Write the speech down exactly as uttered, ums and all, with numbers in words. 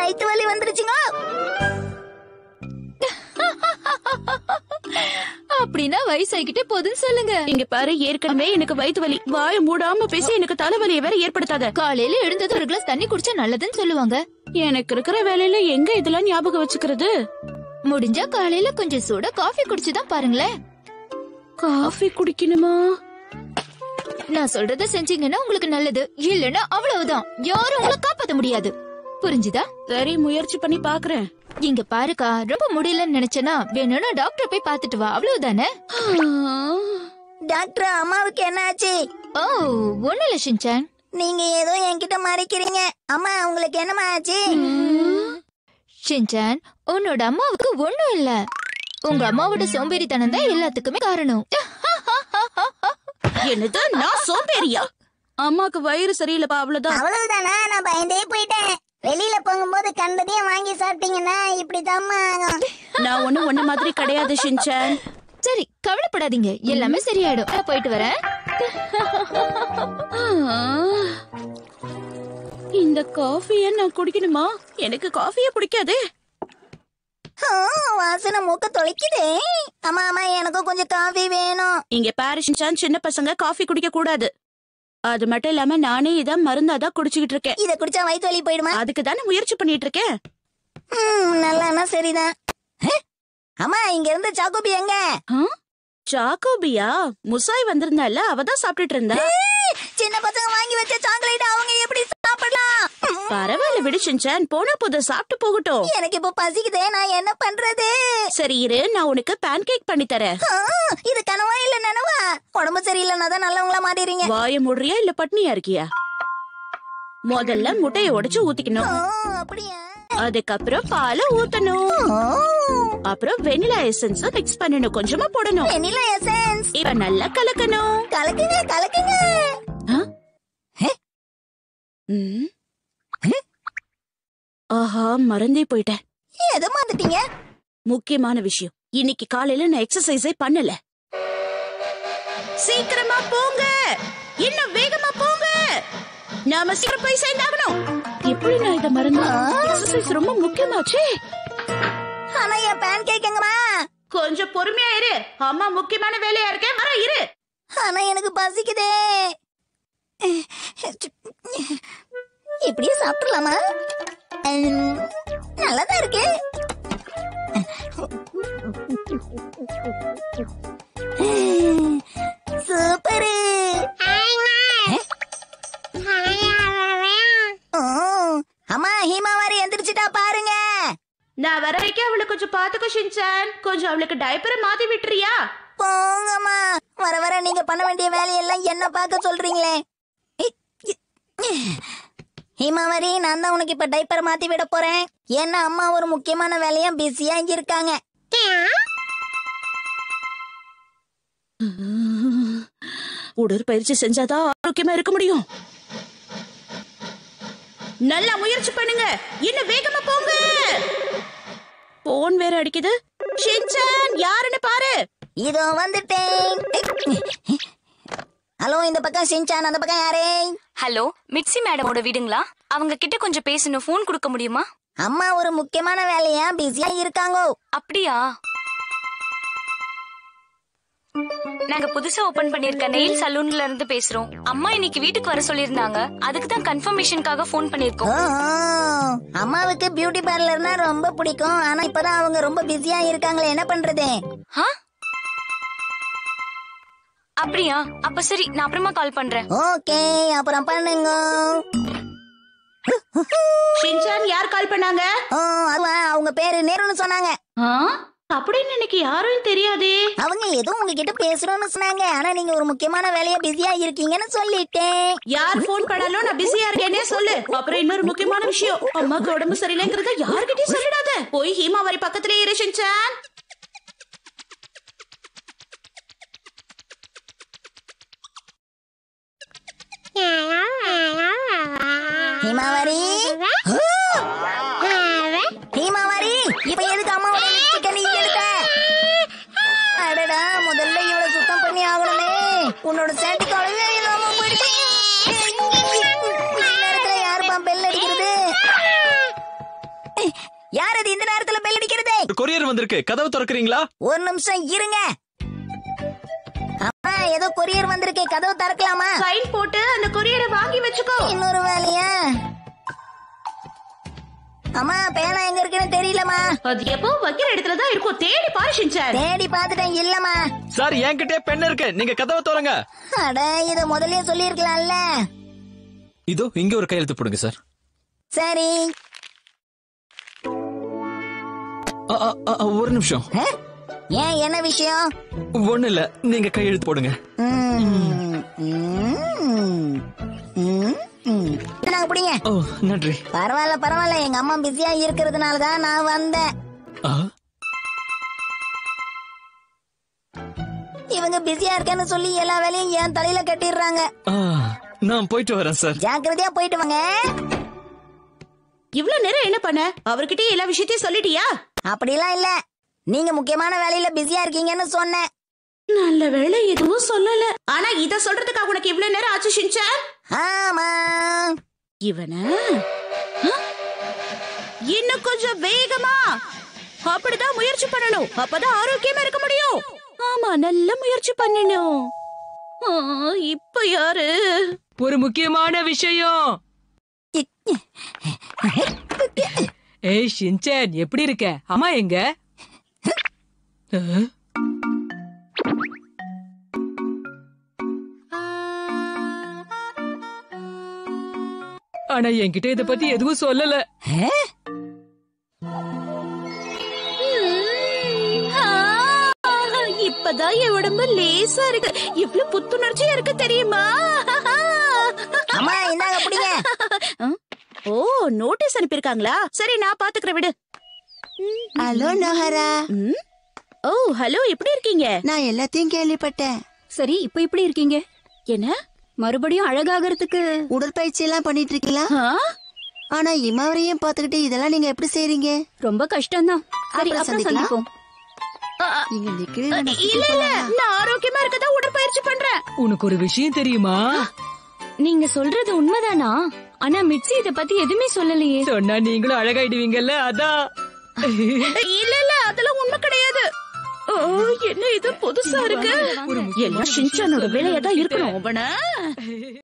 வயிற்று வலி வந்துருச்சுங்க. அப்படின்னா வயசாகிட்டே போதுன்னு சொல்லுங்க. இங்க பாரு, ஏற்கனவே எனக்கு வயிற்று வலி. வாய மூடாம பேசி எனக்கு தலைவலியை வேற ஏற்படுத்தாத. காலையில எழுந்தது ஒரு கிளாஸ் தண்ணி குடிச்சா நல்லதுன்னு சொல்லுவாங்க. எனக்கு இருக்கிற வேலையில எங்க இதெல்லாம் ஞாபகம் வச்சுக்கிறது? முடிஞ்சா காலையில கொஞ்சம் சூட காஃபி குடிச்சுதான் பாருங்களேன். காஃபி குடிக்கணுமா? நான் சொல்றத செஞ்சீங்கன்னா உங்களுக்கு நல்லது, இல்லன்னா அவ்வளவுதான். யாரும் உங்களை காப்பாத்த முடியாது. புரிஞ்சுதா? சரி, முயற்சி பண்ணி பாக்குறேன். இங்க பாருக்கா, ரொம்ப முடியலன்னு நினைச்சனா வேணும்னா டாக்டர் போய் பாத்துட்டு வா, அவ்வளவுதானே. டாக்டர், அம்மாவுக்கு என்ன ஆச்சு? ஓ, ஒண்ணு இல்ல ஷின்சான். நீங்க ஏதோ என்கிட்ட மறைக்கிறீங்க. அம்மா, உங்களுக்கு என்னமா ஆச்சு? ஷின்சான், உன்னோட அம்மாவுக்கு ஒண்ணும் இல்ல. உங்க அம்மாவோட சோம்பேறித்தனம் தான் எல்லாத்துக்குமே காரணம். என்னது, நான் சோம்பேறியா? அம்மாக்கு வயிறு சரியில்லப்பா, அவ்வளவுதான். அவ்வளவுதானா? நான் பயந்தே போயிட்டேன். வெளியில போகும்போது கண்டதையும் வாங்கி சாப்பிட்டீங்கன்னா இப்படிதாம்மா. நான் ஒண்ணு ஒண்ணு மாதிரி கிடையாது ஷின்சான். சரி, கவலைப்படாதீங்க, எல்லாமே சரியாயிடும். நான் போயிட்டு வரேன். இந்த காஃபிய நான் குடிக்கணுமா? எனக்கு காஃபியே பிடிக்காதே. வாசனை மூக்க தொலைக்குதே. அம்மா அம்மா, எனக்கும் கொஞ்சம் காஃபி வேணும். இங்க பாரு ஷின்சான், சின்ன பசங்க காஃபி குடிக்க கூடாது. அது மட்டும் இல்லாம நானே இதான் மருந்தாதான் குடிச்சுக்கிட்டு இருக்கேன். இத குடிச்சா வயிற்று வலி போயிடுமா? அதுக்கு தானே முயற்சி பண்ணிட்டு இருக்கேன். நல்லானா சரிதான். அம்மா, இங்க இருந்த சாக்கோபி எங்க? சாக்கோபியா? முசாய் வந்திருந்தால, அவதான் சாப்பிட்டுட்டு இருந்தா. சின்ன பசங்க வாங்கி வச்ச சாக்லேட் அவங்க எப்படி சாப்பிடலாம்? பரவாயில்ல விடு ஷின்சான், போன போத சாப்பிட்டு போகட்டும். எனக்கு இப்ப பசிக்குதே, நான் என்ன பண்றது? சரி இரு, நான் உனக்கு பேன் கேக் பண்ணி தரேன். இது கனவா இல்ல நனவா? உடம்பு சரியில்லைன்னா தான் நல்லவங்களா மாறிடுறீங்க. வாய முடுறியா இல்ல பட்னியா இருக்கியா? முதல்ல முட்டையை உடைச்சு ஊத்திக்கணும். அப்படியா? அதுக்கப்புறம் பாலை ஊத்தணும். அப்புறம் வெனிலா எசன்ஸ் மிக்ஸ் பண்ணணும். கொஞ்சமா போடணும். Vanilla essence. இப்ப நல்லா கலக்கணும். கலக்குங்க கலக்குங்க. ஆஹா, மறந்தே போயிட்டேன். எதை மறந்துட்டீங்க? முக்கியமான விஷயம், இன்னைக்கு காலையில நான் எக்ஸசைஸே பண்ணல. சீக்கிரமா போங்க, இன்னும் வேகமா போங்க. நாம சீக்கிரம் போய் சேர்ந்தாகணும். எப்படி நான் இதை மறந்தேன்? எக்ஸசைஸ் ரொம்ப முக்கியமாச்சே. ஆனா என் பேன் கேக் எங்கம்மா? கொஞ்சம் பொறுமையா இரு, அம்மா முக்கியமான வேலையா இருக்கேன், வர இரு. ஆனா எனக்கு பசிக்குதே. இப்படியே சாப்பிடலாமா? நல்லாதான் இருக்கு. சூப்பரு. அம்மா, ஹீமாவாரி எந்திரிச்சிட்டா பாருங்க. நான் வர வரைக்கும் அவளை கொஞ்சம் பாத்துக்கோ ஷின்சான். கொஞ்சம் அவளுக்கு டைப்பரை மாத்தி விட்டுறியா? போங்கம்மா. வர வர நீங்க பண்ண வேண்டிய வேலையெல்லாம் என்ன பார்க்க சொல்றீங்களே. ஹீமாவரி, நான் தான் உனக்கு இப்ப டைப்பரை மாத்தி விட போறேன். ஏன்னா அம்மா ஒரு முக்கியமான வேலையா பிஸியா இங்க இருக்காங்க. உடற்பயிற்சி செஞ்சாதான் ஆரோக்கியமா இருக்க முடியும். நல்லா முயற்சி பண்ணுங்க, இன்னும் வேகமா போங்க. போன் வேற அடிக்குது. ஷின்சான், யாருன்னு பாரு. இதோ வந்துட்டேன். ஹலோ, இந்த பக்கம் ஷின்சான், அந்த பக்கம் யாரே? ஹலோ, மிட்சி மேடமோட வீடுங்களா? அவங்க கிட்ட கொஞ்சம் பேசணும், போன் கொடுக்க முடியுமா? அம்மா ஒரு முக்கியமான வேலையா பிஸியா இருக்காங்க. அப்படியா? நாங்க புதுசா ஓபன் பண்ணிருக்க நெயில் சலூன்ல இருந்து பேசுறோம். அம்மா இன்னைக்கு வீட்டுக்கு வர சொல்லிருந்தாங்க, அதுக்கு தான் கன்ஃபர்மேஷனுக்காக போன் பண்ணிருக்கோம். அம்மாவுக்கு பியூட்டி பார்லர்னா ரொம்ப பிடிக்கும். ஆனா இப்பதான் அவங்க ரொம்ப பிஸியா இருக்காங்களே, என்ன பண்றது? அப்படியா? அப்ப சரி, நான் அப்புறமா கால் பண்றேன். ஓகே, அப்புறம் பண்ணுங்க. ஷின்சான், யார் கால் பண்ணாங்க? அவங்க பேரு நேருன்னு சொன்னாங்க. அப்படின்னு எனக்கு யாரும் தெரியாதே. அவங்க ஏதோ உங்ககிட்ட பேசுறோம்னு சொன்னாங்க. ஆனா நீங்க ஒரு முக்கியமான வேலையா பிஸியா இருக்கீங்கன்னு சொல்லிட்டேன். யார் போன் பண்ணாலும் நான் பிஸியா இருக்கேனே சொல்லு. அப்புறம் இன்னொரு முக்கியமான விஷயம், அம்மாக்கு உடம்பு சரியில்லைங்கறத யார்கிட்டயும் சொல்லிடாத. போய் ஹீமாவரி பக்கத்துலயே இரு ஷின்சான். ஹீமாவரி, ஹீமாவரி, இப்ப எதுக்கு அம்மாவோட சிக்கன் எடுத்த? அடடா, முதல்ல இவளை சுத்தம் பண்ணி ஆகணுமே. உன்னோட சேட்டுக்கு அழகே இல்லாம போயிடுச்சு. நேரத்துல யாருப்பா பெல் அடிக்கிறது? யார் அது இந்த நேரத்துல பெல் அடிக்கிறது? கொரியர் வந்திருக்கு, கதவு திறக்கிறீங்களா? ஒரு நிமிஷம் இருங்க. அம்மா, ஏதோ கொரியர் வந்திருக்கு, கதவு திறக்கலாமா? சைன் போட்டு அந்த கொரியரை வாங்கி வச்சுக்கோ. இன்னொரு வேலையா? அம்மா, பேனா எங்க இருக்குன்னு தெரியலமா. அது எப்போ வைக்கிற இடத்துல தான் இருக்கும். தேடி பாரு ஷின்சான். தேடி பாத்துட்டேன், இல்லமா. சார், என்கிட்டே பென் இருக்கு, நீங்க கதவை திறங்க. அட, இத முதல்லயே சொல்லிருக்கலாம்ல. இதோ இங்க ஒரு கையெழுத்து போடுங்க சார். சரி. அ, அ, அ, ஒரு நிமிஷம். ஏன், என்ன விஷயம்? ஒண்ணு இல்ல, நீங்க கையெழுத்து போடுங்க. ம், ம், ம், ம். நாங்க பிடிங்க. ஓ, நன்றி. பரவாயில்ல பரவாயில்ல, எங்க அம்மா பிஸியா இருக்கிறதுனாலதான் நான் வந்தேன். ஆ, இவங்க பிஸியா இருக்கேன்னு சொல்லி எல்லா வேலையும் என் தலையில கட்டிடுறாங்க. ஆ, நான் போயிட்டு வரேன் சார். ஜாக்கிரதையா போயிட்டு வாங்க. இவ்வளவு நேரம் என்ன பண்ண? அவர்கிட்ட எல்லா விஷயத்தையும் சொல்லிட்டியா? அப்படிலாம் இல்ல, நீங்க முக்கியமான வேலையில பிஸியா இருக்கீங்கன்னு சொன்னேன். நல்ல வேளை எதுவும் சொல்லல. ஆனா இத சொல்றதுக்காக உனக்கு இவ்வளவு நேரம் ஆச்சு ஷின்சான்? ஆமா. இவன இன்னும் கொஞ்சம் வேகமா அப்படிதான் முயற்சி பண்ணணும். அப்பதான் ஆரோக்கியமா இருக்க முடியும். ஆமா, நல்ல முயற்சி பண்ணணும். ஆ, இப்ப யாரு? ஒரு முக்கியமான விஷயம். ஏய் ஷின்சான், எப்படி இருக்க? அம்மா எங்க? அஹ்? ஆனா என்கிட்ட இத பத்தி எதுவும் சொல்லல. இப்பதான் என் உடம்பு லேசா இருக்கு. இவ்வளவு புத்துணர்ச்சியா இருக்கு தெரியுமா? அம்மா, இந்தாங்க பிடிங்க. ஓ, நோட்டீஸ் அனுப்பிருக்காங்களா? சரி, நான் பாத்துக்கிறேன், விடு. Hello Nohara. ம்? ஓ, ஹலோ, எப்படி இருக்கீங்க? நான் எல்லாத்தையும் கேள்விப்பட்டேன். சரி, இப்ப எப்படி இருக்கீங்க? என்ன, மறுபடியும் அழகாகிறதுக்கு உடற்பயிற்சி எல்லாம் பண்ணிட்டு இருக்கீங்களா? ஆ? ஆனா இமாவரையும் பாத்துக்கிட்டு இதெல்லாம் நீங்க எப்படி செய்றீங்க? ரொம்ப கஷ்டம்தான். சரி, அப்புறம் அப்புறம் சந்திக்கலாம். சந்திப்போம். நீங்க நிக்கிறீங்க, நான் இல்ல இல்ல, நான் ஆரோக்கியமா இருக்கதான் உடற்பயிற்சி பண்றேன். உனக்கு ஒரு விஷயம் தெரியுமா? நீங்க சொல்றது உண்மைதானா? ஆனா மிட்சி இத பத்தி எதுவுமே சொல்லலையே. சொன்னா நீங்களும் அழகாயிடுவீங்கல்ல, அதான். இல்ல இல்ல, அதெல்லாம் உண்மை கிடையாது. ஓ, என்ன இது புதுசா இருக்கு? எல்லாம் ஷின்சானோட வேலையா தான் இருக்கணும். அவன